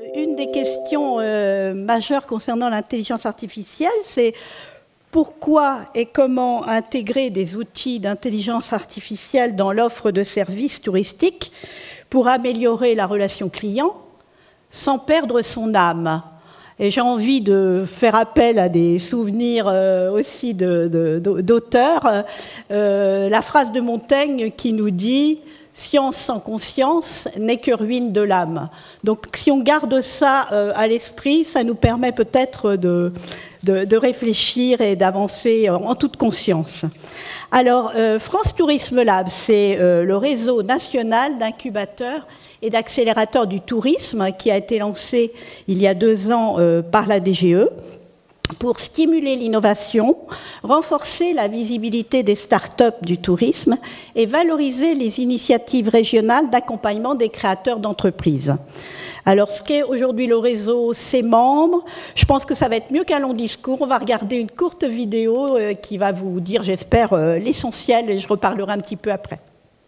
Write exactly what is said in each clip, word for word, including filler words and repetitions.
Une des questions euh, majeures concernant l'intelligence artificielle, c'est pourquoi et comment intégrer des outils d'intelligence artificielle dans l'offre de services touristiques pour améliorer la relation client sans perdre son âme. Et j'ai envie de faire appel à des souvenirs euh, aussi de, de, d'auteurs. Euh, la phrase de Montaigne qui nous dit « Science sans conscience n'est que ruine de l'âme ». Donc si on garde ça euh, à l'esprit, ça nous permet peut-être de, de, de réfléchir et d'avancer en toute conscience. Alors, euh, France Tourisme Lab, c'est euh, le réseau national d'incubateurs et d'accélérateurs du tourisme qui a été lancé il y a deux ans euh, par la D G E pour stimuler l'innovation, renforcer la visibilité des start-up du tourisme et valoriser les initiatives régionales d'accompagnement des créateurs d'entreprises. Alors, ce qu'est aujourd'hui le réseau, ses membres, je pense que ça va être mieux qu'un long discours. On va regarder une courte vidéo euh, qui va vous dire, j'espère, euh, l'essentiel, et je reparlerai un petit peu après.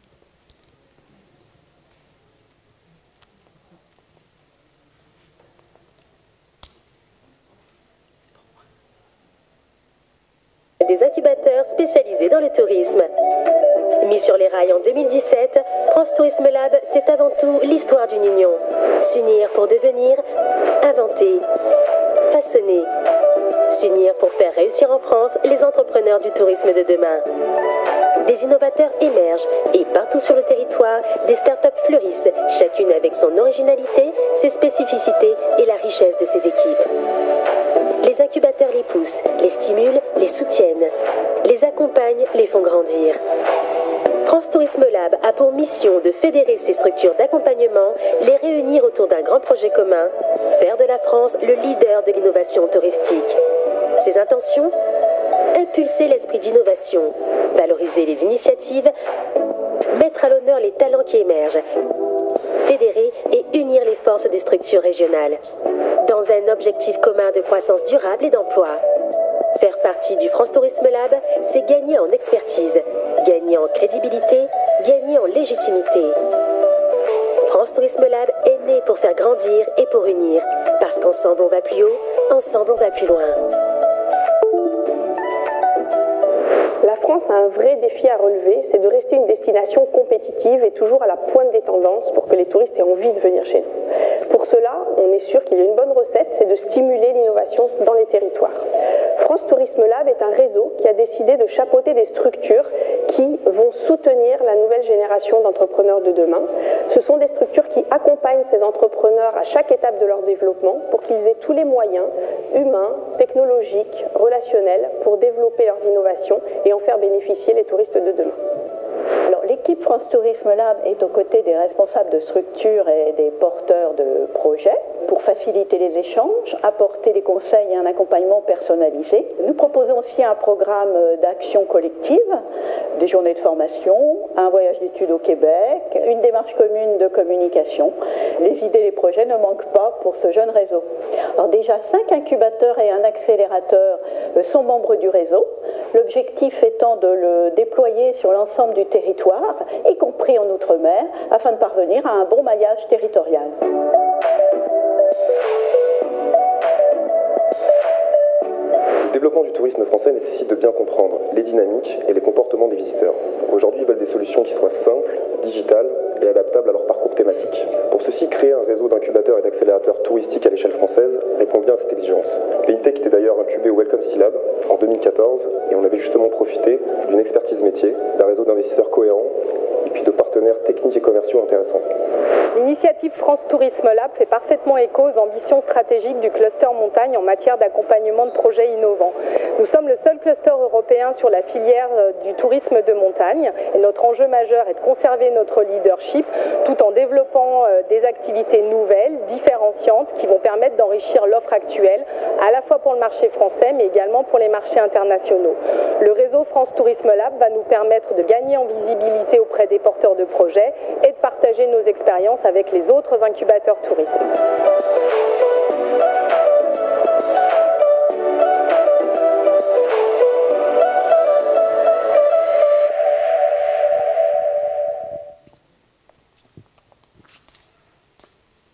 Des incubateurs spécialisés dans le tourisme. Mis sur les rails en deux mille dix-sept, France Tourisme Lab, c'est avant tout l'histoire d'une union. S'unir pour devenir, inventer, façonner. S'unir pour faire réussir en France les entrepreneurs du tourisme de demain. Des innovateurs émergent et partout sur le territoire, des startups fleurissent, chacune avec son originalité, ses spécificités et la richesse de ses équipes. Les incubateurs les poussent, les stimulent, les soutiennent, les accompagnent, les font grandir. France Tourisme Lab a pour mission de fédérer ces structures d'accompagnement, les réunir autour d'un grand projet commun, faire de la France le leader de l'innovation touristique. Ses intentions ? Impulser l'esprit d'innovation, valoriser les initiatives, mettre à l'honneur les talents qui émergent, fédérer et unir les forces des structures régionales, dans un objectif commun de croissance durable et d'emploi. Faire partie du France Tourisme Lab, c'est gagner en expertise, gagner en crédibilité, gagner en légitimité. France Tourisme Lab est né pour faire grandir et pour unir, parce qu'ensemble on va plus haut, ensemble on va plus loin. La France a un vrai défi à relever, c'est de rester une destination compétitive et toujours à la pointe des tendances pour que les touristes aient envie de venir chez nous. Pour cela, on est sûr qu'il y a une bonne recette, c'est de stimuler l'innovation dans les territoires. France Tourisme Lab est un réseau qui a décidé de chapeauter des structures qui vont soutenir la nouvelle génération d'entrepreneurs de demain. Ce sont des structures qui accompagnent ces entrepreneurs à chaque étape de leur développement pour qu'ils aient tous les moyens humains, technologiques, relationnels pour développer leurs innovations et en faire bénéficier les touristes de demain. Alors, l'équipe France Tourisme Lab est aux côtés des responsables de structures et des porteurs de projets pour faciliter les échanges, apporter des conseils et un accompagnement personnalisé. Nous proposons aussi un programme d'action collective, des journées de formation, un voyage d'études au Québec, une démarche commune de communication. Les idées et les projets ne manquent pas pour ce jeune réseau. Alors déjà, cinq incubateurs et un accélérateur sont membres du réseau. L'objectif étant de le déployer sur l'ensemble du territoire, y compris en Outre-mer, afin de parvenir à un bon maillage territorial. Le développement du tourisme français nécessite de bien comprendre les dynamiques et les comportements des visiteurs. Aujourd'hui, ils veulent des solutions qui soient simples, digitales et adaptables à leur parcours thématique. Pour ceci, créer un réseau d'incubateurs et d'accélérateurs touristiques à l'échelle française répond bien à cette exigence. L'Intech était d'ailleurs incubé au Welcome Sea Lab en deux mille quatorze et on avait justement profité d'une expertise métier, d'un réseau d'investisseurs cohérents et puis de partenaires techniques et commerciaux intéressants. L'initiative France Tourisme Lab fait parfaitement écho aux ambitions stratégiques du cluster montagne en matière d'accompagnement de projets innovants. Nous sommes le seul cluster européen sur la filière du tourisme de montagne et notre enjeu majeur est de conserver notre leadership tout en développant des activités nouvelles, différenciantes qui vont permettre d'enrichir l'offre actuelle à la fois pour le marché français mais également pour les marchés internationaux. Le réseau France Tourisme Lab va nous permettre de gagner en visibilité auprès des porteurs de projets et de partager nos expériences avec les autres incubateurs tourisme.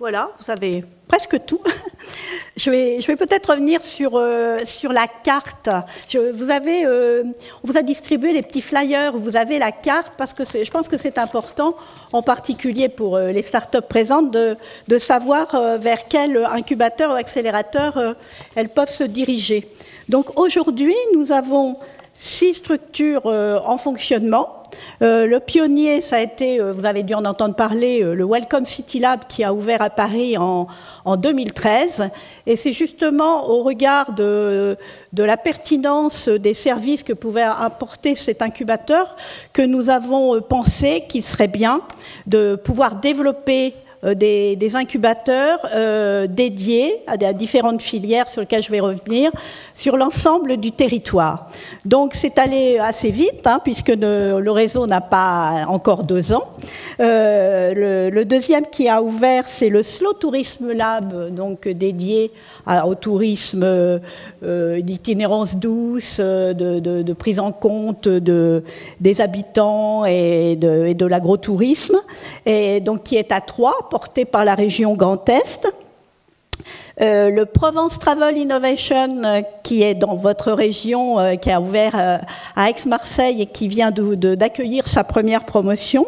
Voilà, vous avez presque tout. Je vais, je vais peut-être revenir sur, euh, sur la carte. Je, vous avez, euh, on vous a distribué les petits flyers où vous avez la carte parce que je pense que c'est important, en particulier pour euh, les startups présentes, de, de savoir euh, vers quel incubateur ou accélérateur euh, elles peuvent se diriger. Donc aujourd'hui, nous avons six structures euh, en fonctionnement. Euh, le pionnier, ça a été, euh, vous avez dû en entendre parler, euh, le Welcome City Lab qui a ouvert à Paris en, en deux mille treize. Et c'est justement au regard de, de la pertinence des services que pouvait apporter cet incubateur que nous avons pensé qu'il serait bien de pouvoir développer Des, des incubateurs euh, dédiés à, à différentes filières sur lesquelles je vais revenir, sur l'ensemble du territoire. Donc c'est allé assez vite, hein, puisque ne, le réseau n'a pas encore deux ans. Euh, le, le deuxième qui a ouvert, c'est le Slow Tourism Lab, donc dédié à, au tourisme euh, d'itinérance douce, de, de, de prise en compte de, des habitants et de, et de l'agrotourisme, et donc qui est à Troyes, porté par la région Grand Est. Euh, le Provence Travel Innovation, euh, qui est dans votre région, euh, qui a ouvert euh, à Aix-Marseille et qui vient d'accueillir sa première promotion.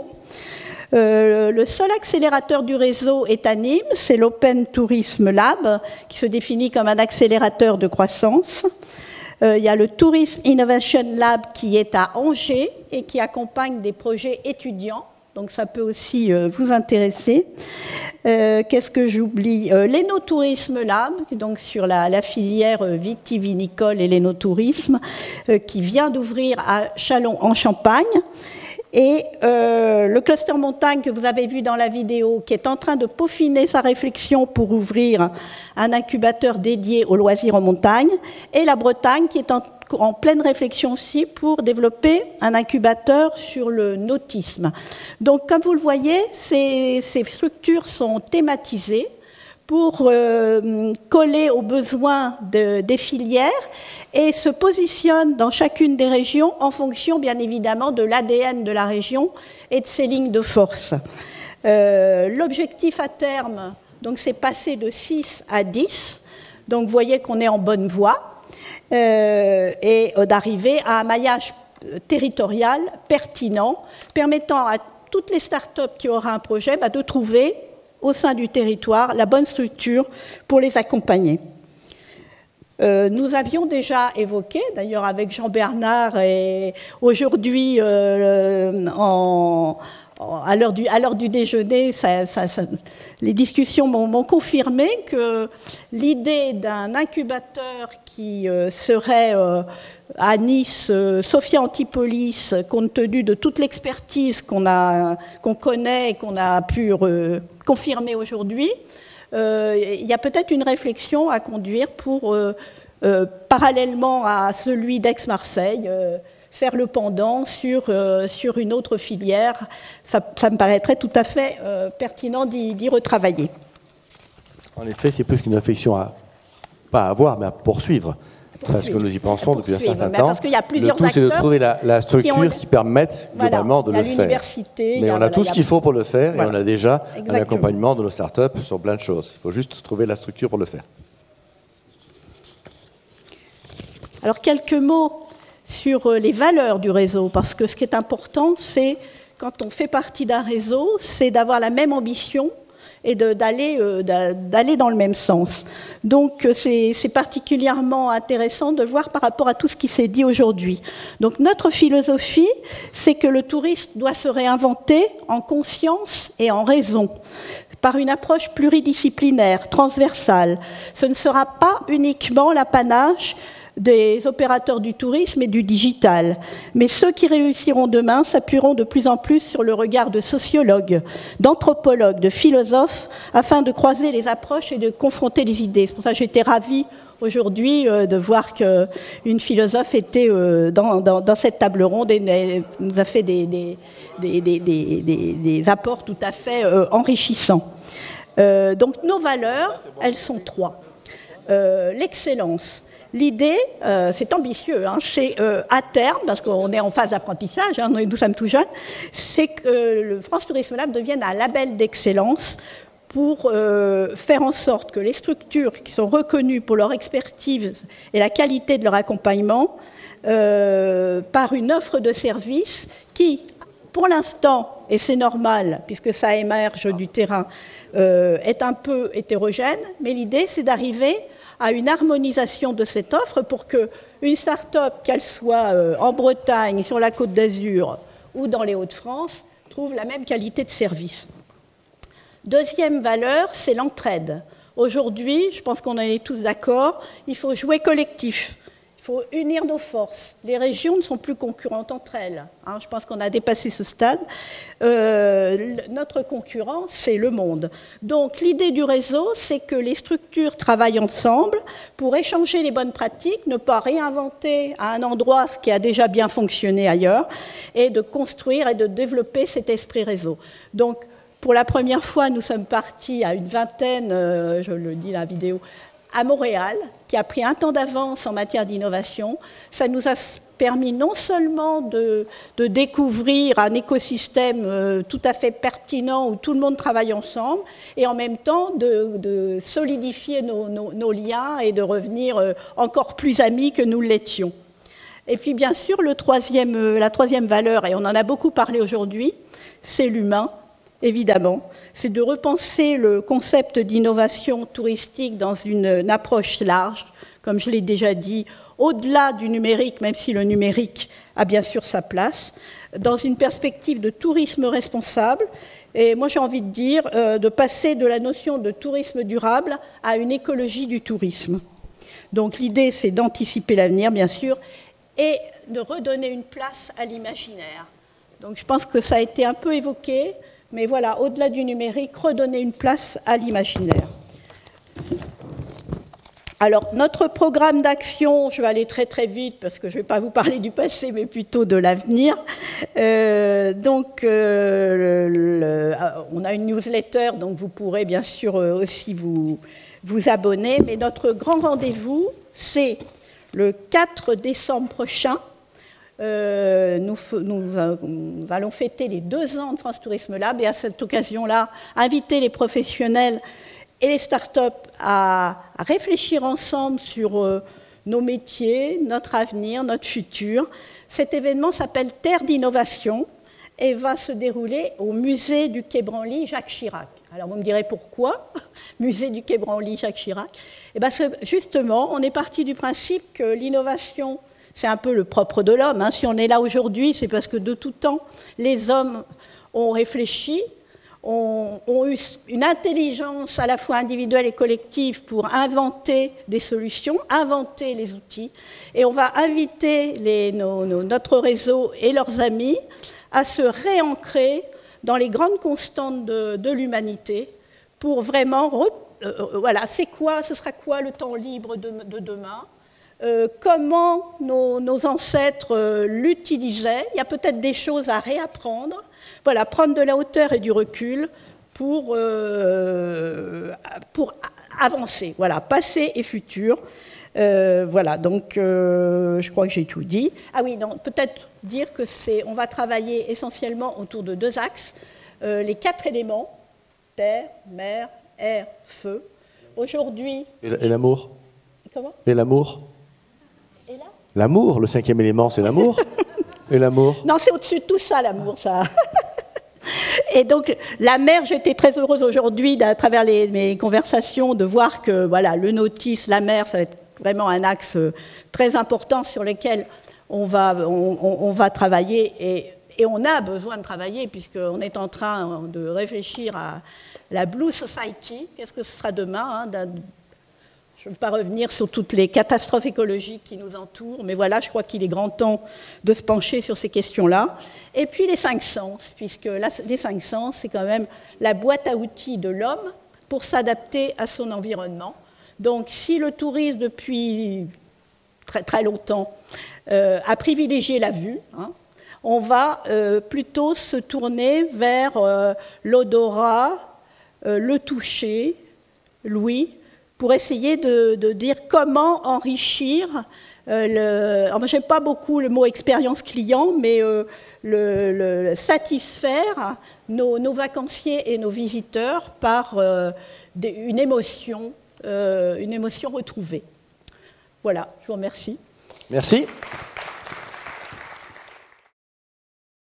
Euh, le seul accélérateur du réseau est à Nîmes, c'est l'Open Tourism Lab, qui se définit comme un accélérateur de croissance. Euh, il y a le Tourism Innovation Lab qui est à Angers et qui accompagne des projets étudiants. Donc ça peut aussi euh, vous intéresser. Euh, Qu'est-ce que j'oublie euh, L'Énotourisme Lab, donc sur la, la filière euh, vitivinicole et l'énotourisme, euh, qui vient d'ouvrir à Châlons en Champagne. Et euh, le cluster montagne que vous avez vu dans la vidéo, qui est en train de peaufiner sa réflexion pour ouvrir un incubateur dédié aux loisirs en montagne. Et la Bretagne, qui est en, en pleine réflexion aussi pour développer un incubateur sur le nautisme. Donc, comme vous le voyez, ces, ces structures sont thématisées pour euh, coller aux besoins de, des filières et se positionnent dans chacune des régions en fonction, bien évidemment, de l'A D N de la région et de ses lignes de force. Euh, L'objectif à terme, donc, c'est passer de six à dix. Donc, vous voyez qu'on est en bonne voie euh, et euh, d'arriver à un maillage territorial pertinent, permettant à toutes les startups qui auraient un projet bah, de trouver au sein du territoire la bonne structure pour les accompagner. Euh, nous avions déjà évoqué, d'ailleurs avec Jean-Bernard, et aujourd'hui, euh, en, en, à l'heure du, à l'heure du déjeuner, ça, ça, ça, les discussions m'ont confirmé que l'idée d'un incubateur qui euh, serait euh, à Nice, euh, Sophia Antipolis, compte tenu de toute l'expertise qu'on a, qu'on connaît et qu'on a pu euh, confirmer aujourd'hui, euh, il y a peut-être une réflexion à conduire pour, euh, euh, parallèlement à celui d'Aix-Marseille, euh, faire le pendant sur, euh, sur une autre filière. Ça, ça me paraîtrait tout à fait euh, pertinent d'y retravailler. En effet, c'est plus qu'une réflexion à, pas à avoir, mais à poursuivre. Parce que nous y pensons depuis un certain temps. Parce qu'il y a plusieurs le tout, c'est de trouver la, la structure qui, ont... qui permette globalement voilà, de le faire. Mais on a, a tout ce qu'il faut pour le faire voilà. Et on a déjà Exactement. Un accompagnement de nos startups sur plein de choses. Il faut juste trouver la structure pour le faire. Alors, quelques mots sur les valeurs du réseau, parce que ce qui est important, c'est, quand on fait partie d'un réseau, c'est d'avoir la même ambition et d'aller euh, d'aller dans le même sens. Donc c'est particulièrement intéressant de voir par rapport à tout ce qui s'est dit aujourd'hui. Donc notre philosophie, c'est que le tourisme doit se réinventer en conscience et en raison, par une approche pluridisciplinaire, transversale. Ce ne sera pas uniquement l'apanage des opérateurs du tourisme et du digital. Mais ceux qui réussiront demain s'appuieront de plus en plus sur le regard de sociologues, d'anthropologues, de philosophes, afin de croiser les approches et de confronter les idées. C'est pour ça que j'étais ravie aujourd'hui euh, de voir qu'une philosophe était euh, dans, dans, dans cette table ronde et nous a fait des, des, des, des, des, des, des apports tout à fait euh, enrichissants. Euh, donc nos valeurs, elles sont trois. Euh, l'excellence. L'idée, euh, c'est ambitieux, hein, c'est euh, à terme, parce qu'on est en phase d'apprentissage, hein, nous sommes tout jeunes, c'est que le France Tourisme Lab devienne un label d'excellence pour euh, faire en sorte que les structures qui sont reconnues pour leur expertise et la qualité de leur accompagnement, euh, par une offre de services qui, pour l'instant, et c'est normal puisque ça émerge du terrain, euh, est un peu hétérogène, mais l'idée c'est d'arriver à une harmonisation de cette offre pour qu'une start-up, qu'elle soit euh, en Bretagne, sur la Côte d'Azur ou dans les Hauts-de-France, trouve la même qualité de service. Deuxième valeur, c'est l'entraide. Aujourd'hui, je pense qu'on en est tous d'accord, il faut jouer collectif. Il faut unir nos forces. Les régions ne sont plus concurrentes entre elles. Hein, je pense qu'on a dépassé ce stade. Euh, notre concurrent, c'est le monde. Donc l'idée du réseau, c'est que les structures travaillent ensemble pour échanger les bonnes pratiques, ne pas réinventer à un endroit ce qui a déjà bien fonctionné ailleurs, et de construire et de développer cet esprit réseau. Donc pour la première fois, nous sommes partis à une vingtaine, euh, je le dis dans la vidéo, à Montréal, qui a pris un temps d'avance en matière d'innovation. Ça nous a permis non seulement de, de découvrir un écosystème euh, tout à fait pertinent où tout le monde travaille ensemble, et en même temps de, de solidifier nos, nos, nos liens et de revenir euh, encore plus amis que nous l'étions. Et puis bien sûr, le troisième, euh, la troisième valeur, et on en a beaucoup parlé aujourd'hui, c'est l'humain. Évidemment, c'est de repenser le concept d'innovation touristique dans une, une approche large, comme je l'ai déjà dit, au-delà du numérique, même si le numérique a bien sûr sa place, dans une perspective de tourisme responsable. Et moi, j'ai envie de dire euh, de passer de la notion de tourisme durable à une écologie du tourisme. Donc l'idée, c'est d'anticiper l'avenir, bien sûr, et de redonner une place à l'imaginaire. Donc je pense que ça a été un peu évoqué. Mais voilà, au-delà du numérique, redonner une place à l'imaginaire. Alors, notre programme d'action, je vais aller très très vite parce que je ne vais pas vous parler du passé, mais plutôt de l'avenir. Euh, donc, euh, le, le, on a une newsletter, donc vous pourrez bien sûr aussi vous, vous abonner. Mais notre grand rendez-vous, c'est le quatre décembre prochain. Euh, nous, nous, nous allons fêter les deux ans de France Tourisme Lab et à cette occasion-là, inviter les professionnels et les startups à, à réfléchir ensemble sur euh, nos métiers, notre avenir, notre futur. Cet événement s'appelle Terre d'innovation et va se dérouler au musée du Quai Branly Jacques Chirac. Alors vous me direz pourquoi, musée du Quai Branly Jacques Chirac? Et bien justement, on est parti du principe que l'innovation, c'est un peu le propre de l'homme. Hein. Si on est là aujourd'hui, c'est parce que de tout temps, les hommes ont réfléchi, ont, ont eu une intelligence à la fois individuelle et collective pour inventer des solutions, inventer les outils. Et on va inviter les, nos, nos, notre réseau et leurs amis à se réancrer dans les grandes constantes de, de l'humanité pour vraiment... Re, euh, voilà, c'est quoi, ce sera quoi le temps libre de, de demain ? Euh, comment nos, nos ancêtres euh, l'utilisaient. Il y a peut-être des choses à réapprendre. Voilà, prendre de la hauteur et du recul pour, euh, pour avancer. Voilà, passé et futur. Euh, voilà, donc euh, je crois que j'ai tout dit. Ah oui, non, peut-être dire que c'est, on va travailler essentiellement autour de deux axes. Euh, les quatre éléments, terre, mer, air, feu. Aujourd'hui... Et l'amour ? Comment ? Et l'amour ? Et là ? L'amour, le cinquième élément, c'est l'amour. Et l'amour ? Non, c'est au-dessus de tout ça, l'amour, ça. Et donc, la mer, j'étais très heureuse aujourd'hui, à travers les, mes conversations, de voir que voilà, le nautisme, la mer, ça va être vraiment un axe très important sur lequel on va, on, on, on va travailler. Et, et on a besoin de travailler, puisqu'on est en train de réfléchir à la Blue Society. Qu'est-ce que ce sera demain, hein, je ne veux pas revenir sur toutes les catastrophes écologiques qui nous entourent, mais voilà, je crois qu'il est grand temps de se pencher sur ces questions-là. Et puis les cinq sens, puisque la, les cinq sens, c'est quand même la boîte à outils de l'homme pour s'adapter à son environnement. Donc si le tourisme, depuis très, très longtemps, euh, a privilégié la vue, hein, on va euh, plutôt se tourner vers euh, l'odorat, euh, le toucher, l'ouïe, pour essayer de, de dire comment enrichir Euh, le, j'aime pas beaucoup le mot expérience client, mais euh, le, le satisfaire nos, nos vacanciers et nos visiteurs par euh, des, une émotion, euh, une émotion retrouvée. Voilà, je vous remercie. Merci.